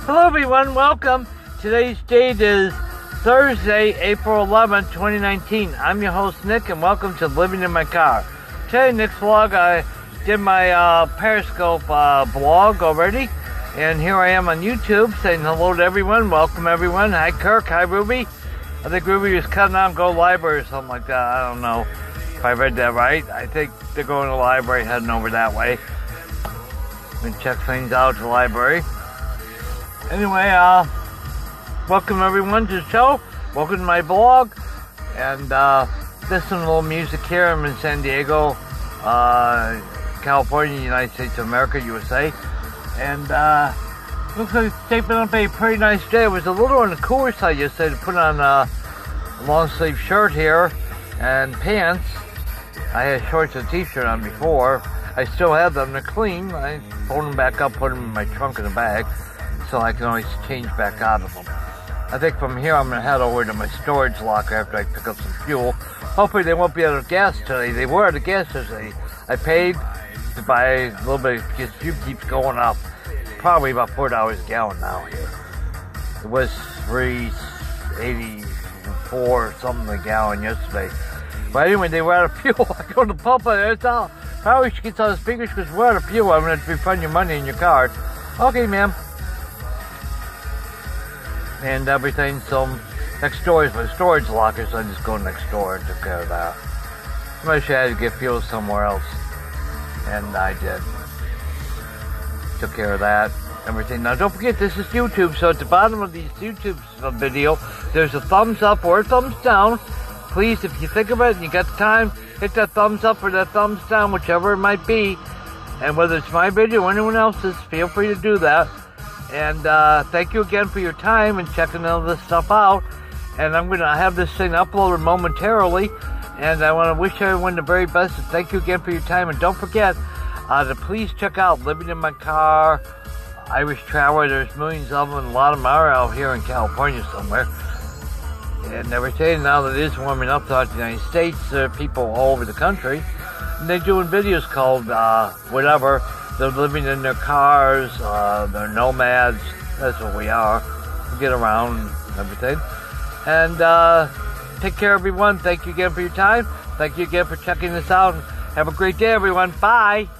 Hello everyone, welcome. Today's date is Thursday, April 11th, 2019. I'm your host Nick and welcome to Living in My Car. Today, Nick's vlog, I did my Periscope blog already. And here I am on YouTube saying hello to everyone, welcome everyone. Hi Kirk, hi Ruby. I think Ruby was cutting on Go Library or something like that. I don't know if I read that right. I think they're going to the library, heading over that way. We can check things out at the library. Anyway, welcome everyone to the show. Welcome to my blog. And listen to a little music here. I'm in San Diego, California, United States of America, USA. And looks like it's shaping up a pretty nice day. It was a little on the cooler side yesterday to put on a long sleeve shirt here and pants. I had shorts and t-shirt on before. I still have them. They're clean. I fold them back up, put them in my trunk in the bag, so I can always change back out of them. I think from here I'm going to head over to my storage locker after I pick up some fuel. Hopefully they won't be out of gas today. They were out of gas today. I paid to buy a little bit because fuel keeps going up. Probably about $4 a gallon now here. It was $3.84 or something a gallon yesterday. But anyway, they were out of fuel. I go to the pump and it's all. Probably should get on the speakers because we're out of fuel. I'm going to refund your money in your card. Okay, ma'am. And everything. So next door is my storage locker, so I just go next door and took care of that. Somebody should have to get fuel somewhere else, and I did. Took care of that. Everything. Now don't forget, this is YouTube, so at the bottom of these YouTube video, there's a thumbs up or a thumbs down. Please, if you think about it and you got the time, hit that thumbs up or that thumbs down, whichever it might be. And whether it's my video or anyone else's, feel free to do that. And thank you again for your time and checking all this stuff out. And I'm going to have this thing uploaded momentarily. And I want to wish everyone the very best. And thank you again for your time. And don't forget to please check out Living in My Car, Irish Traveler. There's millions of them. And a lot of them are out here in California somewhere. And everything. Now that it is warming up throughout the United States, there are people all over the country. And they're doing videos called whatever. They're living in their cars, they're nomads, that's what we are. We get around and everything. And take care everyone, thank you again for your time. Thank you again for checking this out. Have a great day everyone, bye!